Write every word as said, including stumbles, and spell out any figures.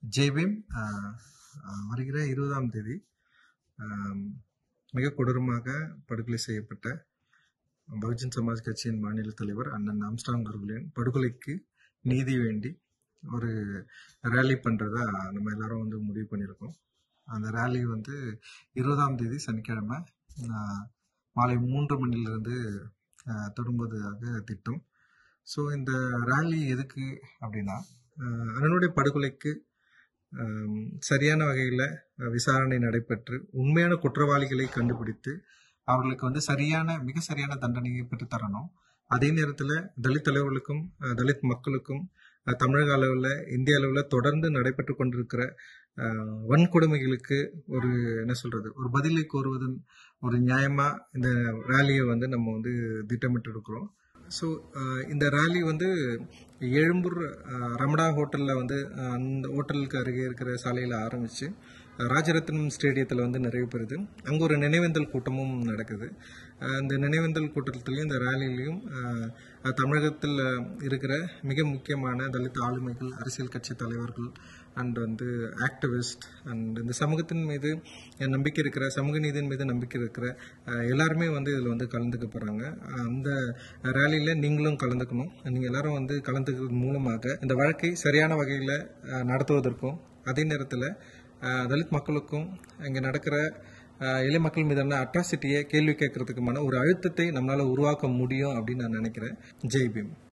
ஜெய்பீம் வருகிற இருபதாம் தேதி மிக கொடூரமாக படுகொலை செய்யப்பட்ட பகுஜன் சமாஜ் கட்சியின் மாநில தலைவர் அண்ணன் ஆம்ஸ்ட்ராங் அவர்களின் படுகொலைக்கு நீதி வேண்டி ஒரு ரேலி பண்ணுறதா நம்ம எல்லாரும் வந்து முடிவு பண்ணியிருக்கோம். அந்த ரேலி வந்து இருபதாம் தேதி சனிக்கிழமை மாலை மூன்று மணிலிருந்து தொடங்குவதாக திட்டம். ஸோ இந்த ரேலி எதுக்கு அப்படின்னா, அண்ணனுடைய படுகொலைக்கு சரியான வகையில் விசாரணை நடைபெற்று உண்மையான குற்றவாளிகளை கண்டுபிடித்து அவர்களுக்கு வந்து சரியான மிக சரியான தண்டனையை பெற்று தரணும். அதே நேரத்தில் தலித் தலைவர்களுக்கும் தலித் மக்களுக்கும் தமிழக அளவில் இந்திய அளவில் தொடர்ந்து நடைபெற்று கொண்டிருக்கிற வன்கொடுமைகளுக்கு ஒரு என்ன சொல்றது ஒரு பதிலை கோருவதன் ஒரு நியாயமா இந்த ரேலியை வந்து நம்ம வந்து திட்டமிட்டு இருக்கிறோம். ஸோ இந்த ரேலி வந்து எழும்பூர் ரமடா ஹோட்டலில் வந்து அந்த ஹோட்டலுக்கு அருகே இருக்கிற சாலையில் ஆரம்பித்து ராஜரத்னம் ஸ்டேடியத்தில் வந்து நிறைவு பெறுது. அங்கே ஒரு நினைவேந்தல் கூட்டமும் நடக்குது. இந்த நினைவேந்தல் கூட்டத்திலையும் இந்த ரேலிலையும் தமிழகத்தில் இருக்கிற மிக முக்கியமான தலித் ஆளுமைகள், அரசியல் கட்சி தலைவர்கள் அண்ட் வந்து ஆக்டிவிஸ்ட் அண்ட் இந்த சமூகத்தின் மீது நம்பிக்கை இருக்கிற சமூக நீதியின் மீது நம்பிக்கை இருக்கிற எல்லாருமே வந்து இதில் வந்து கலந்துக்க போகிறாங்க. அந்த ரேலியில் நீங்களும் கலந்துக்கணும். நீங்கள் எல்லாரும் வந்து கலந்துக்கிறது மூலமாக இந்த வழக்கை சரியான வகையில் நடத்துவதற்கும் அதே நேரத்தில் தலித் மக்களுக்கும் இங்கே நடக்கிற எளிய மக்கள் மீதான அட்ராசிட்டியை கேள்வி கேட்கறதுக்குமான ஒரு அழுத்தத்தை நம்மளால உருவாக்க முடியும் அப்படின்னு நான் நினைக்கிறேன். ஜெய் பீம்.